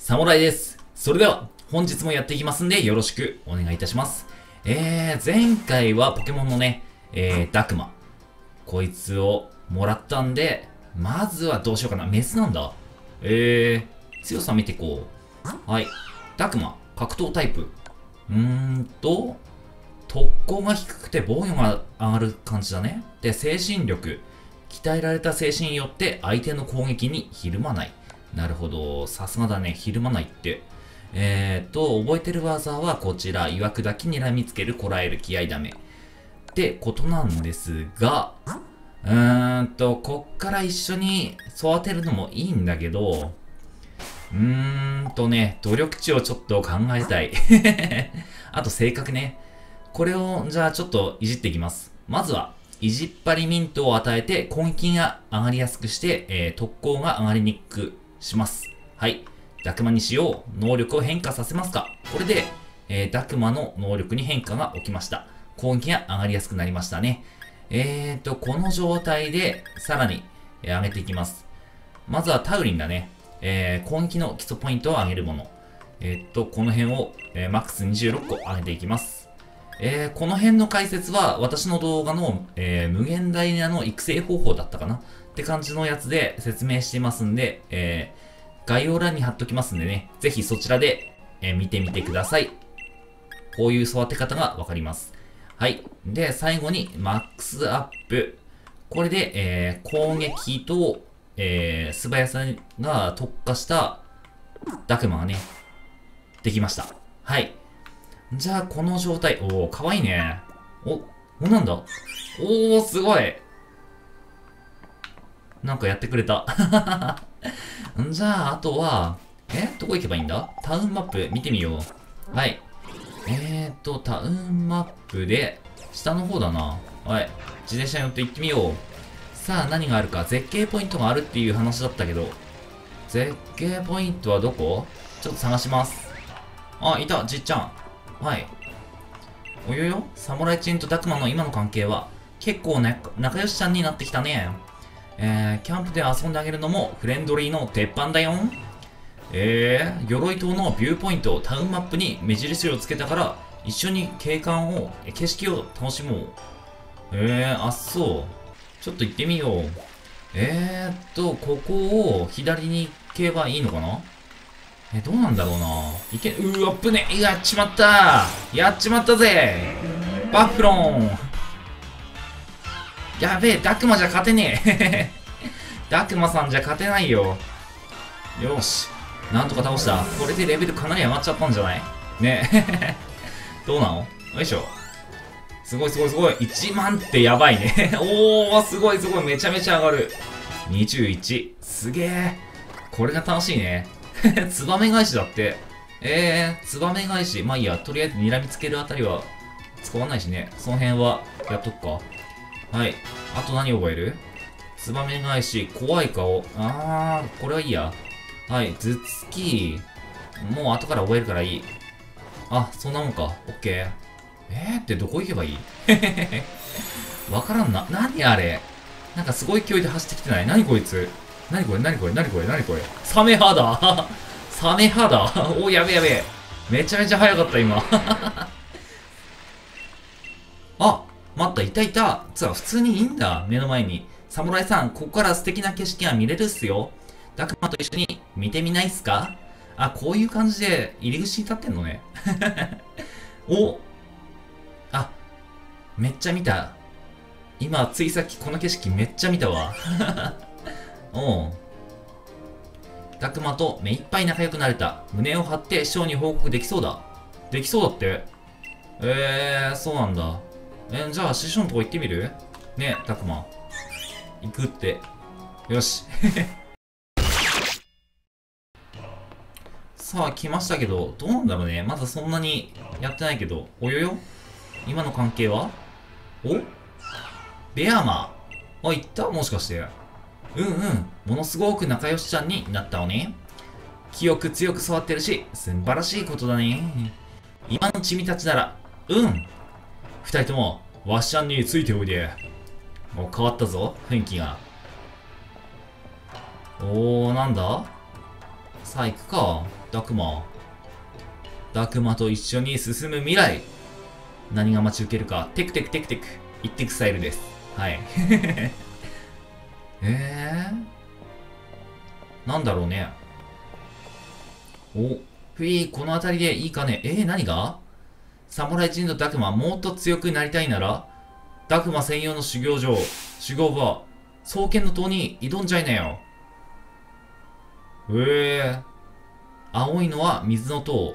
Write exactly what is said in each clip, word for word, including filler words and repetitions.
侍です。それでは、本日もやっていきますんで、よろしくお願いいたします。えー、前回はポケモンのね、えー、ダクマ。こいつをもらったんで、まずはどうしようかな。メスなんだ。えー、強さ見ていこう。はい。ダクマ、格闘タイプ。うーんと、特攻が低くて防御が上がる感じだね。で、精神力。鍛えられた精神によって相手の攻撃にひるまない。なるほど。さすがだね。ひるまないって。えーと、覚えてる技はこちら。曰くだき睨みつける、こらえる、気合ダメ。ってことなんですが、うーんと、こっから一緒に育てるのもいいんだけど、うーんとね、努力値をちょっと考えたい。あと性格ね。これを、じゃあちょっといじっていきます。まずは、いじっぱりミントを与えて攻撃が上がりやすくして、えー、特攻が上がりにくくします。はい。ダクマにしよう。能力を変化させますか。これで、えー、ダクマの能力に変化が起きました。攻撃が上がりやすくなりましたね。えーと、この状態で、さらに、えー、上げていきます。まずはタウリンだね。えー、攻撃の基礎ポイントを上げるもの。えー、っと、この辺を、えー、マックスにじゅうろっこ上げていきます。えー、この辺の解説は私の動画の、えー、無限ダイナの育成方法だったかなって感じのやつで説明していますんで、えー、概要欄に貼っときますんでね、ぜひそちらで、えー、見てみてください。こういう育て方がわかります。はい。で、最後にマックスアップ。これで、えー、攻撃と、えー、素早さが特化したダクマがね、できました。はい。じゃあ、この状態。おー、かわいいね。お、お、なんだおー、すごい。なんかやってくれた。じゃあ、あとは、えどこ行けばいいんだタウンマップ見てみよう。はい。えーと、タウンマップで、下の方だな。はい。自転車に乗って行ってみよう。さあ、何があるか。絶景ポイントがあるっていう話だったけど、絶景ポイントはどこちょっと探します。あ、いた、じっちゃん。はい。およよ、サムライチンとダクマの今の関係は、結構ね、仲良しちゃんになってきたね。えー、キャンプで遊んであげるのもフレンドリーの鉄板だよ。えー、鎧島のビューポイント、タウンマップに目印をつけたから、一緒に景観を、景色を楽しもう。えー、あっそう。ちょっと行ってみよう。えーっと、ここを左に行けばいいのかなえ、どうなんだろうな。いけ、うわ、ぶね、やっちまったやっちまったぜバッフロンやべえ、ダクマじゃ勝てねえダクマさんじゃ勝てないよ。よし。なんとか倒した。これでレベルかなり上がっちゃったんじゃないねどうなのよいしょ。すごいすごいすごい。いちまんってやばいねおー、すごいすごい。めちゃめちゃ上がる。にじゅういち。すげえ。これが楽しいね。ツバメ返しだって。えー、ツバメ返し。まあいいや、とりあえず睨みつけるあたりは使わないしね。その辺はやっとくか。はい。あと何覚えるツバメ返し、怖い顔。あー、これはいいや。はい、頭突き。もう後から覚えるからいい。あ、そんなもんか。オッケー。えーってどこ行けばいいわからんな。何あれなんかすごい勢いで走ってきてない何こいつ何これ何これ何これ何これサメ肌サメ肌お、やべやべ。めちゃめちゃ速かった今あ、待った、いたいた。つは普通にいいんだ。目の前に。侍さん、ここから素敵な景色が見れるっすよ。ダクマと一緒に見てみないっすかあ、こういう感じで入り口に立ってんのね。おあ、めっちゃ見た。今、ついさっきこの景色めっちゃ見たわ。おう。ダクマと目いっぱい仲良くなれた。胸を張ってショーに報告できそうだ。できそうだって。えー、そうなんだ。えー、じゃあ師匠のとこ行ってみるねえ、ダクマ。行くって。よし。さあ、来ましたけど、どうなんだろうね。まだそんなにやってないけど。およよ今の関係はおベアマー。あ、行ったもしかして。うんうん。ものすごく仲良しちゃんになったわね。記憶強く育ってるし、素晴らしいことだね。今のチミたちなら、うん。二人とも、わっしゃんについておいで。もう変わったぞ、雰囲気が。おー、なんださあ行くか。ダクマ。ダクマと一緒に進む未来。何が待ち受けるか。テクテクテクテク。イッテクスタイルです。はい。えー、なんだろうね。お、ふい、この辺りでいいかね。えー、何が侍人のダクマ、もっと強くなりたいなら、ダクマ専用の修行場、修行場、双剣の塔に挑んじゃいなよ。えー、青いのは水の塔。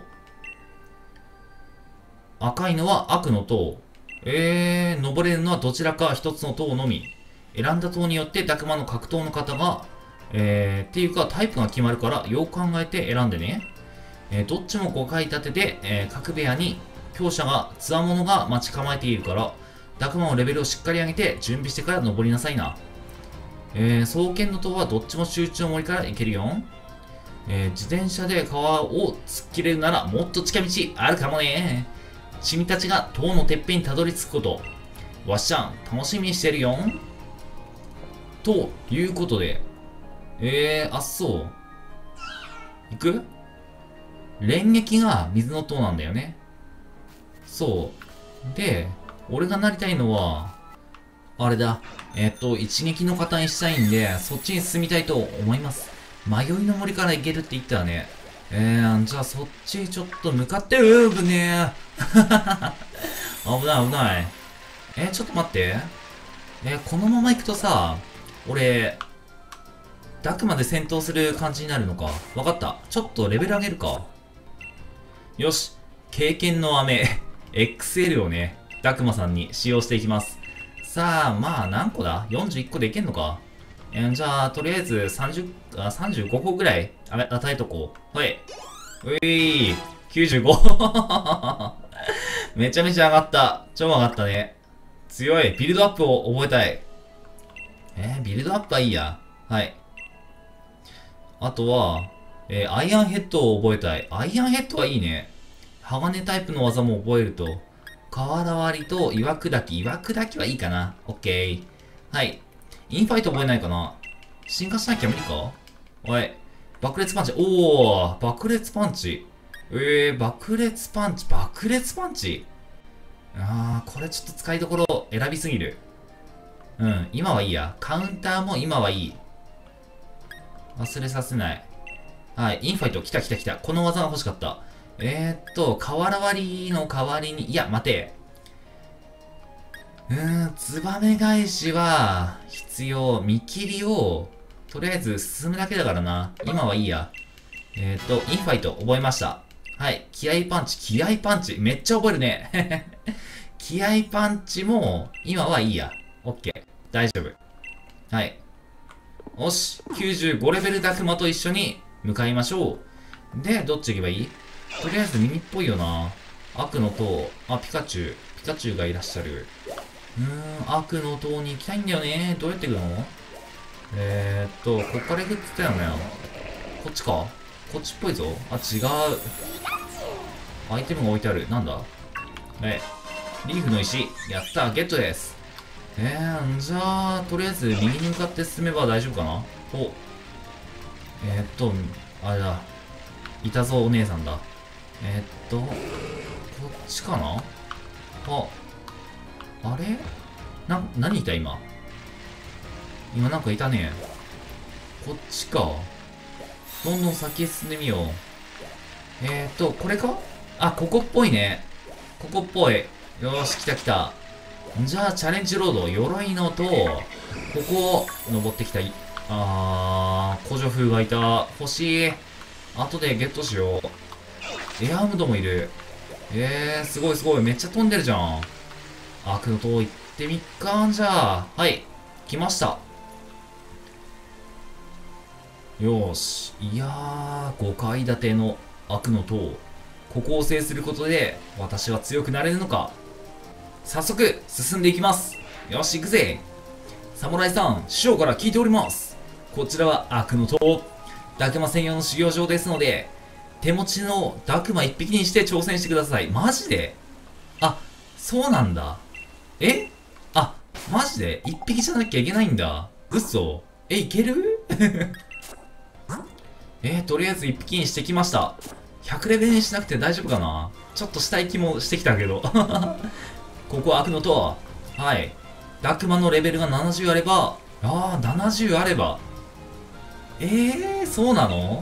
赤いのは悪の塔。えー、登れるのはどちらか一つの塔のみ。選んだ塔によってダクマの格闘の方が、えー、っていうかタイプが決まるからよく考えて選んでね。えー、どっちもごかい立てで、えー、各部屋に強者が、強者が待ち構えているから、ダクマのレベルをしっかり上げて準備してから登りなさいな。えー、双剣の塔はどっちも集中の森から行けるよ。えー、自転車で川を突っ切れるならもっと近道あるかもね。君たちが塔のてっぺんにたどり着くこと、わっしゃん楽しみにしてるよ。ということで、えー、あっそう。行く？連撃が水の塔なんだよね。そう。で、俺がなりたいのは、あれだ。えっと、一撃の方にしたいんで、そっちに進みたいと思います。迷いの森から行けるって言ったらね。えー、じゃあそっちちょっと向かってうーぶねー。危ない危ない。えー、ちょっと待って。えー、このまま行くとさ、俺、ダクまで戦闘する感じになるのか。わかった。ちょっとレベル上げるか。よし。経験の飴、エックスエル をね、ダクマさんに使用していきます。さあ、まあ何個だ ?よんじゅういっ 個でいけんのか。えー、じゃあ、とりあえずさんじゅう、あ、さんじゅうごこぐらい与えとこう。はい。ういー、きゅうじゅうご。めちゃめちゃ上がった。超上がったね。強い。ビルドアップを覚えたい。えー、ビルドアップはいいや。はい。あとは、えー、アイアンヘッドを覚えたい。アイアンヘッドはいいね。鋼タイプの技も覚えると、瓦割りと岩砕き。岩砕きはいいかな。オッケー。はい。インファイト覚えないかな。進化しなきゃ無理か。おい。爆裂パンチ。おー、爆裂パンチ。えー、爆裂パンチ。爆裂パンチ。あー、これちょっと使いどころ選びすぎる。うん、今はいいや。カウンターも今はいい。忘れさせない。はい、インファイト。来た来た来た。この技が欲しかった。えーっと、瓦割りの代わりに、いや、待て。うーん、ツバメ返しは、必要。見切りを、とりあえず進むだけだからな。今はいいや。えーっと、インファイト覚えました。はい、気合パンチ、気合パンチ。めっちゃ覚えるね。気合パンチも、今はいいや。オッケー。大丈夫。はい。よし。きゅうじゅうごレベルダクマと一緒に向かいましょう。で、どっち行けばいい？とりあえずミニっぽいよな。悪の塔。あ、ピカチュウ。ピカチュウがいらっしゃる。うーん、悪の塔に行きたいんだよね。どうやって行くの？えーっと、こっから行くって言ったよね。こっちか？こっちっぽいぞ。あ、違う。アイテムが置いてある。なんだ？え、リーフの石。やった、ゲットです。えー、じゃあ、とりあえず右に向かって進めば大丈夫かな？お。えー、っと、あれだ。いたぞ、お姉さんだ。えー、っと、こっちかな？あ、あれな、何いた今。今なんかいたね。こっちか。どんどん先へ進んでみよう。えー、っと、これか？あ、ここっぽいね。ここっぽい。よーし、来た来た。じゃあ、チャレンジロード、鎧のと、ここを登ってきたい。あー、古女風がいた。欲しい。後でゲットしよう。エアームドもいる。えー、すごいすごい。めっちゃ飛んでるじゃん。悪の塔行ってみっか。じゃあ、はい。来ました。よーし。いやー、ごかい建ての悪の塔。ここを制することで、私は強くなれるのか。早速、進んでいきます。よし、行くぜ。侍さん、師匠から聞いております。こちらは悪の塔。ダクマ専用の修行場ですので、手持ちのダクマ一匹にして挑戦してください。マジで？あ、そうなんだ。え？あ、マジで一匹じゃなきゃいけないんだ。嘘？え、いける？ えー、とりあえずいっぴきにしてきました。ひゃくレベルにしなくて大丈夫かな。ちょっとしたい気もしてきたけど。ここ開くのと、はい。ダクマのレベルがななじゅうあれば、あー、ななじゅうあれば。えー、そうなの？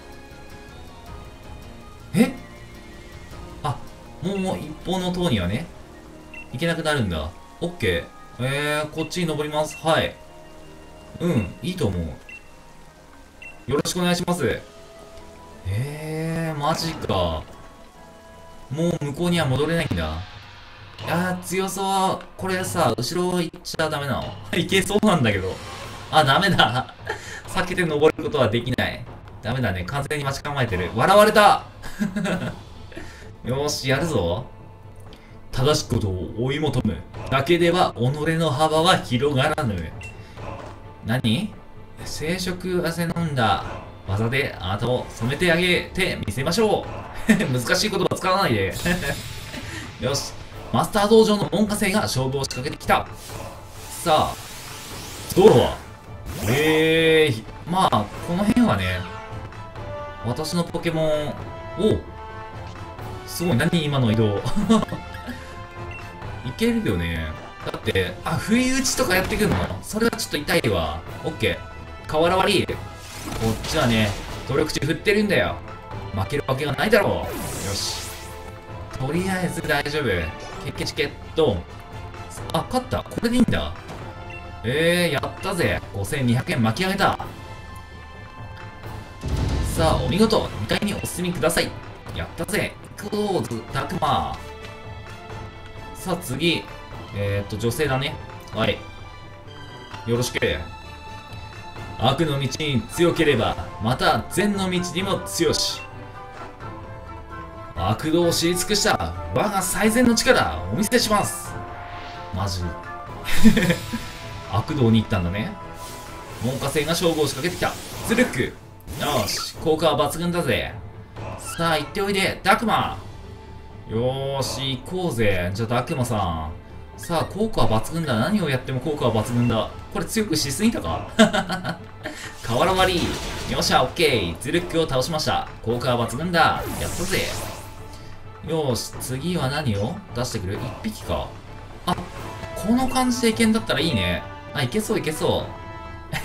えあ、もう、もう一方の塔にはね、行けなくなるんだ。オッケー。えー、こっちに登ります。はい。うん、いいと思う。よろしくお願いします。えー、マジか。もう向こうには戻れないんだ。いやー、強そう。これさ、後ろ行っちゃダメなの？いけそうなんだけど。あ、ダメだ。避けて登ることはできない。ダメだね。完全に待ち構えてる。笑われたよーし、やるぞ。正しきことを追い求む。だけでは己の幅は広がらぬ。何？生殖汗飲んだ技であなたを染めてあげてみせましょう。難しい言葉使わないで。よし。マスター道場の門下生が勝負を仕掛けてきた。さあ、道路はえー、まあ、この辺はね、私のポケモン、おすごい、何今の移動。いけるよね。だって、あ、不意打ちとかやってくるの？それはちょっと痛いわ。オッケー。瓦割り。こっちはね、努力値振ってるんだよ。負けるわけがないだろう。よし。とりあえず大丈夫。ケッケチケット。あ、勝った。これでいいんだ。えー、やったぜ。ごせんにひゃくえん巻き上げた。さあ、お見事。にかいにお進みください。やったぜ。クローズ、タクマ。さあ、次。えーっと、女性だね。はい。よろしく。悪の道に強ければ、また善の道にも強し。悪道を知り尽くした我が最善の力お見せします。マジ悪道に行ったんだね。門下生が勝負を仕掛けてきた。ズルック。よし、効果は抜群だぜ。さあ行っておいで、ダクマ。よーし、行こうぜ。じゃあダクマさん。さあ、効果は抜群だ。何をやっても効果は抜群だ。これ強くしすぎたか？瓦割り。よっしゃ、オッケー。ズルックを倒しました。効果は抜群だ。やったぜ。よーし、次は何を出してくる？ いっ 匹か。あ、この感じでいけんだったらいいね。あ、いけそういけそう。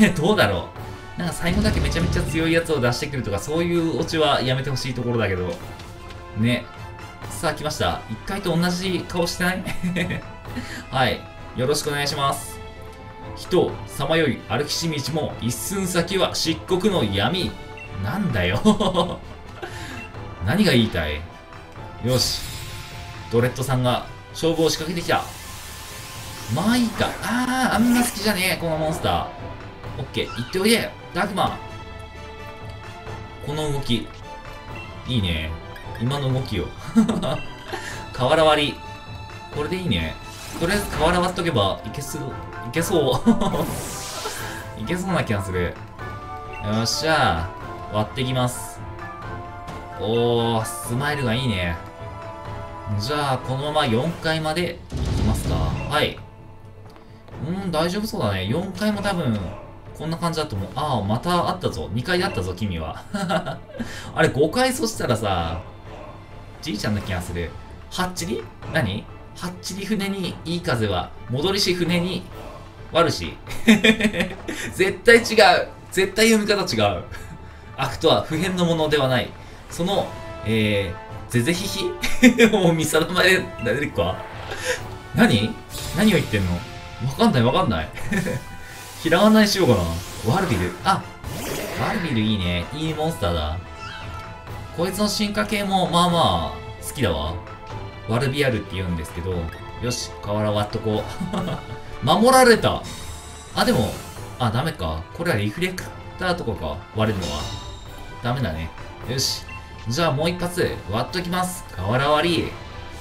え、どうだろう。なんか最後だけめちゃめちゃ強いやつを出してくるとか、そういうオチはやめてほしいところだけど。ね。さあ、来ました。一回と同じ顔してない？はい。よろしくお願いします。人、さまよい歩きし道も、一寸先は漆黒の闇。なんだよ。何が言いたい？よし。ドレッドさんが勝負を仕掛けてきた。まあいいか。あー、あんま好きじゃねえ、このモンスター。オッケー、行っておいで、ダークマン。この動き。いいね。今の動きを。瓦割り。これでいいね。とりあえず瓦割っとけば、いけそう。いけそう。いけそうな気がする。よっしゃー。割ってきます。おー、スマイルがいいね。じゃあ、このままよんかいまで行きますか。はい。うん、大丈夫そうだね。よんかいも多分、こんな感じだと思う。ああ、またあったぞ。にかいあったぞ、君は。あれ、ごかいそしたらさ、じいちゃんの気がする。はっちり何はっちり船にいい風は、戻りし船に悪し。絶対違う。絶対読み方違う。悪とは普遍のものではない。その、えー、ぜぜひひもう見定まれられるか。何何を言ってんの？わかんないわかんない。ひらがなにしようかな。ワルビル。あ、ワルビルいいね。いいモンスターだ。こいつの進化系もまあまあ好きだわ。ワルビアルって言うんですけど。よし、瓦割っとこう。守られた。あ、でも、あ、ダメか。これはリフレクターとかか。割れるのは。ダメだね。よし。じゃあもう一発割っときます。瓦割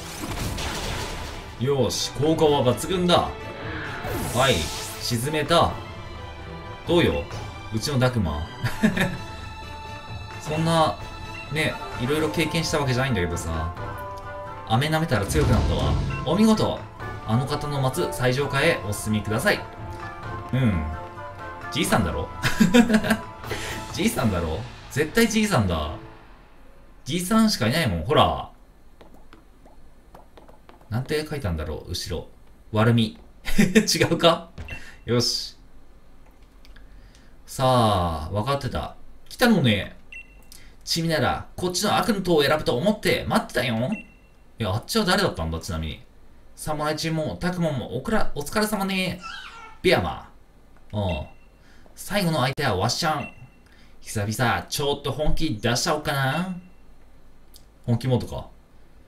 り。よし、効果は抜群だ。はい、沈めた。どうよ、うちのダクマ。そんな、ね、いろいろ経験したわけじゃないんだけどさ。飴舐めたら強くなったわ。お見事。あの方の待つ最上階へお進みください。うん。じいさんだろ？じいさんだろ？ 絶対じいさんだ。じいさんしかいないもん。ほら。なんて書いたんだろう、後ろ。悪み。違うか。よし。さあ、分かってた。来たのね。君なら、こっちの悪の塔を選ぶと思って待ってたよ。いや、あっちは誰だったんだ、ちなみに。侍チームも、タクモンも、おくら、お疲れ様ね。ビアマー。うん。最後の相手はワッシャン。久々、ちょっと本気出しちゃおうかな。本気モードか。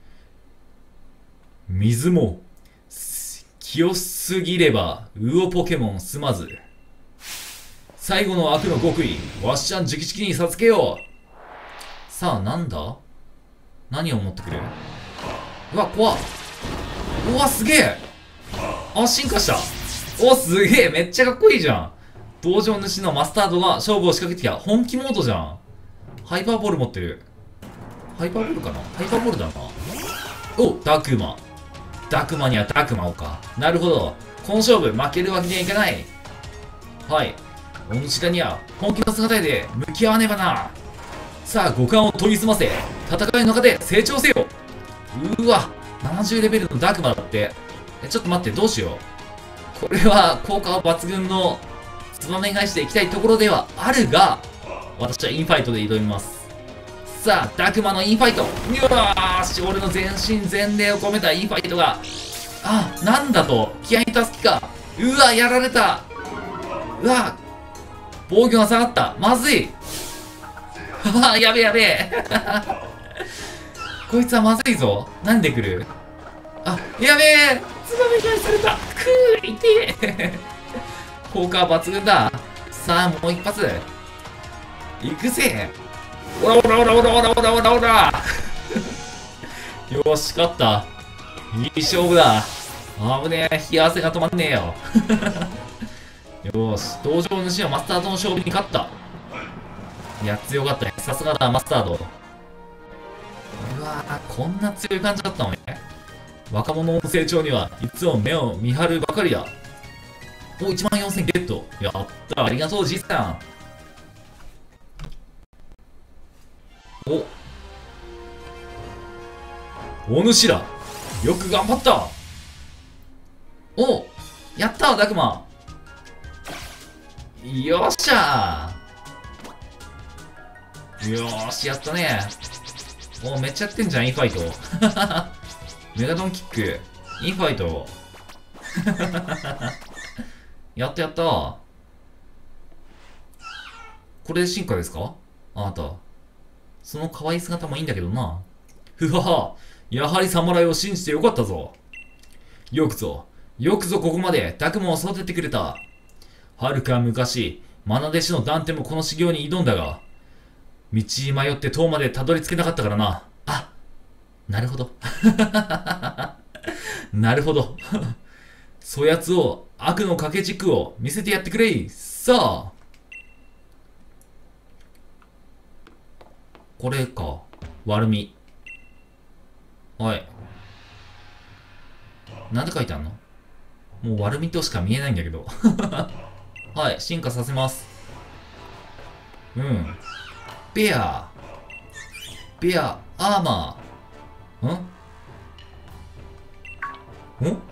水も、清すぎれば、ウオポケモンすまず。最後の悪の極意、ワッシャン直々に授けよう。さあ、なんだ何を持ってくる。うわ、怖っ。うわ、すげえ。あ、進化した。お、すげえ。めっちゃかっこいいじゃん。道場主のマスタードが勝負を仕掛けてきた。本気モードじゃん。ハイパーボール持ってる。ハイパーボールかな。ハイパーボールだな。お、ダクマ。ダクマにはダクマをか。なるほど。この勝負負けるわけにはいかない。はい。お主らには本気の姿で向き合わねばな。さあ、五感を研ぎ澄ませ、戦いの中で成長せよ。うわ、ななじゅうレベルのダークマだって。え、ちょっと待って、どうしよう。これは効果抜群のツバメ返しでいきたいところではあるが、私はインファイトで挑みます。さあ、ダークマのインファイト。うわーし、俺の全身全霊を込めたインファイトが。あ、なんだと、気合い助けか。うわ、やられた。うわ、防御が下がった。まずい。はは、やべやべ。こいつはまずいぞ。なんで来る。あ、やべえ。ツバメ返された。くー、痛え。効果は抜群だ。さあ、もう一発。行くぜ。おらおらおらおらおらおらおらおら。よし、勝った。いい勝負だ。危ねえ。冷や汗が止まんねえよ。よし、道場主はマスタードの勝負に勝った。いや、強かったね。さすがだ、マスタード。うわぁ、こんな強い感じだったのね。若者の成長にはいつも目を見張るばかりだ。お、いちまんよんせんゲット。やった、ありがとう、じいさん。お。お主ら、よく頑張った。お、やった、ダクマ。よっしゃー。よーし、やったね。お、めっちゃやってんじゃん、インファイト。メガドンキック、インファイト。やったやった。これで進化ですかあなた。その可愛い姿もいいんだけどな。ふはは、やはり侍を信じてよかったぞ。よくぞ、よくぞここまでダクモを育ててくれた。はるか昔、愛弟子のダンテもこの修行に挑んだが、道に迷って塔までたどり着けなかったからな。あ、なるほど。なるほど。そやつを、悪の掛け軸を見せてやってくれ。さあ。これか。悪み。はい。なんで書いてあんの？もう悪みとしか見えないんだけど。はい、進化させます。うん。ベア。ベア、アーマー。んん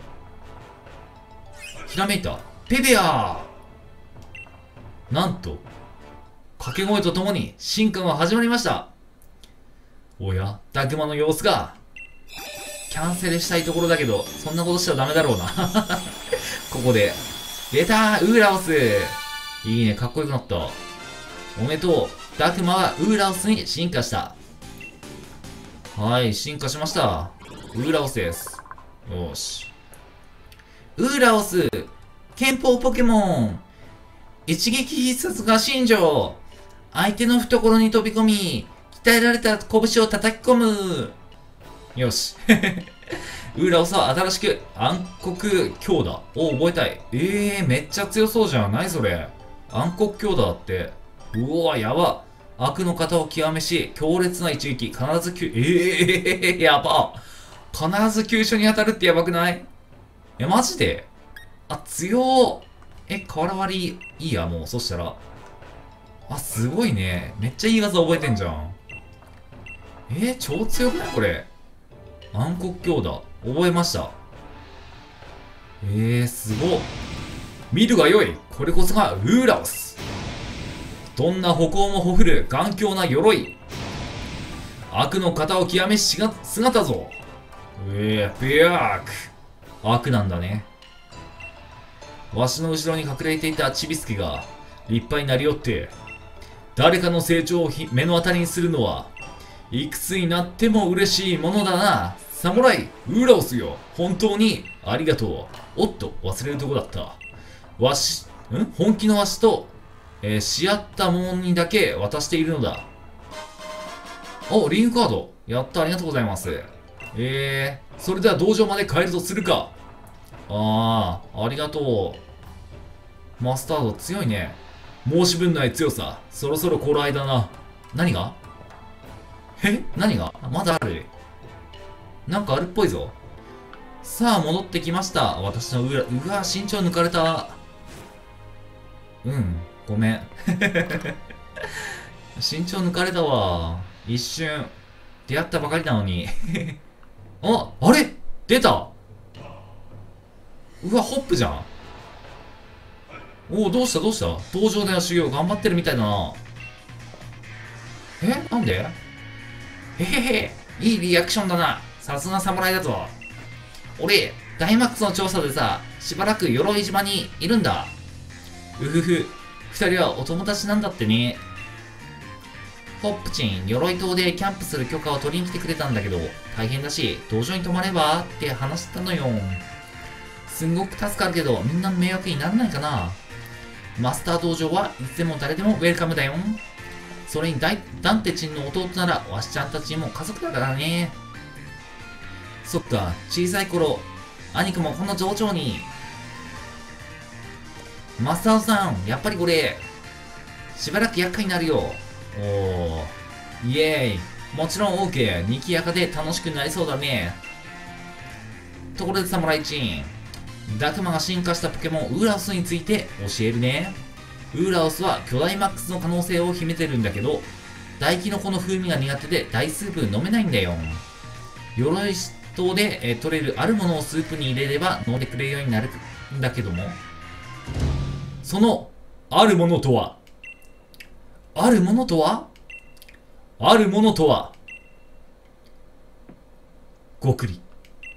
ひらめいた。ペベアー。なんと、掛け声とともに進化が始まりました。おや、ダクマの様子が。キャンセルしたいところだけど、そんなことしちゃダメだろうな。ここで。出たー、ウーラオス。いいね、かっこよくなった。おめでとう。ダクマはウーラオスに進化した。はい、進化しました。ウーラオスです。よし。ウーラオス、憲法ポケモン。一撃必殺が信条。相手の懐に飛び込み、鍛えられた拳を叩き込む。よし。ウーラオスは新しく暗黒強打を覚えたい。ええー、めっちゃ強そうじゃん。何それ。暗黒強打だって。うわ、やば。悪の型を極めし、強烈な一撃。必ず急、ええー、やば。必ず急所に当たるってやばくない？え、マジで？あ、強ー。え、瓦割り、いいや、もう。そしたら。 あ、すごいね。めっちゃいい技覚えてんじゃん。えー、超強くないこれ。暗黒鏡だ。覚えました。えー、すごっ。見るがよい。これこそがウーラオス。どんな歩行もほふる頑強な鎧。悪の型を極めしが姿ぞ。えー、ビアーク。悪なんだね。わしの後ろに隠れていたチビスケが立派になりよって、誰かの成長を目の当たりにするのはいくつになっても嬉しいものだな。サムライウーラオスよ、本当にありがとう。おっと、忘れるとこだった。わしん本気のわしと、えー、し合った者にだけ渡しているのだ。お、リンクカード。やった、ありがとうございます。えー、それでは道場まで帰るとするか。ああ、ありがとう。マスタード強いね。申し分ない強さ。そろそろ頃合いだな。何がえ何がまだある。なんかあるっぽいぞ。さあ、戻ってきました。私の裏、うわ、身長抜かれた。うん、ごめん。身長抜かれたわ。一瞬、出会ったばかりなのに。あ、あれ出た。うわ、ホップじゃん。おお、どうしたどうした。道場での修行頑張ってるみたいだな。えなんでへへへ、いいリアクションだな。さすが侍だぞ。俺、ダイマックスの調査でさ、しばらく鎧島にいるんだ。うふふ、二人はお友達なんだってね。ホップチン、鎧島でキャンプする許可を取りに来てくれたんだけど、大変だし、道場に泊まればって話したのよ。すんごく助かるけど、みんなの迷惑にならないかな。マスター道場はいつでも誰でもウェルカムだよ。それにダイダンテチンの弟ならわしちゃんたちも家族だからね。そっか、小さい頃、兄貴もこの上長に。マスターさん、やっぱりこれ、しばらく厄介になるよ。おー、イエーイ。もちろん OK。にきやかで楽しくなりそうだね。ところでサムライチン。ダクマが進化したポケモンウーラオスについて教えるね。ウーラオスは巨大マックスの可能性を秘めてるんだけど、大キノコの風味が苦手で大スープ飲めないんだよ。鎧島で、えー、取れるあるものをスープに入れれば飲んでくれるようになるんだけども、そのあるものとはあるものとはあるものとはごくり。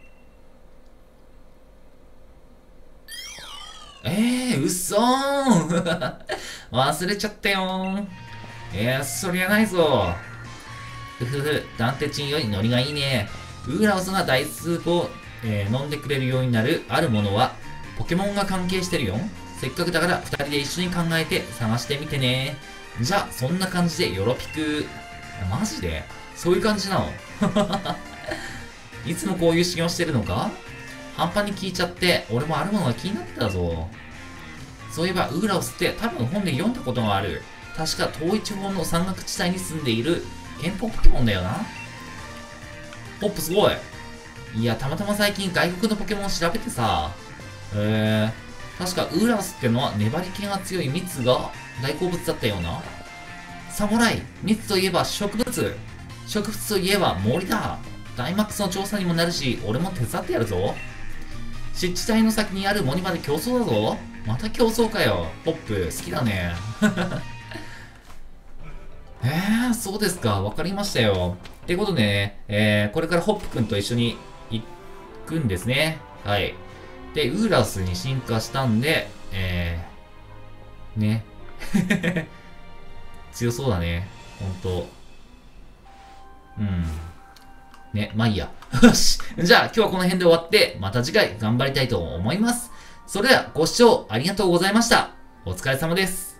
えー、うっそー忘れちゃったよー。えー、そりゃないぞ。ふふふ、ダンテチンよりノリがいいね。ウーラオスが大スープを、えー、飲んでくれるようになるあるものは、ポケモンが関係してるよ。せっかくだからふたりで一緒に考えて探してみてね。じゃあ、そんな感じでよろぴく。マジでそういう感じなのいつもこういう修行してるのか。半端に聞いちゃって、俺もあるものが気になってたぞ。そういえば、ウーラオスって多分本で読んだことがある。確か東一方の山岳地帯に住んでいる憲法ポケモンだよな。ホップすごい。いや、たまたま最近外国のポケモンを調べてさ。へえー、確かウーラオスってのは粘り気が強い蜜が大好物だったような。サムライ、蜜といえば植物。植物といえば森だ。ダイマックスの調査にもなるし、俺も手伝ってやるぞ。湿地帯の先にある森まで競争だぞ。また競争かよ。ホップ、好きだね。えー、そうですか。わかりましたよ。ってことでね、えー、これからホップくんと一緒に行くんですね。はい。で、ウーラスに進化したんで、えー、ね。強そうだね。ほんと。うん。ね、まあいいや。よし。じゃあ今日はこの辺で終わって、また次回頑張りたいと思います。それではご視聴ありがとうございました。お疲れ様です。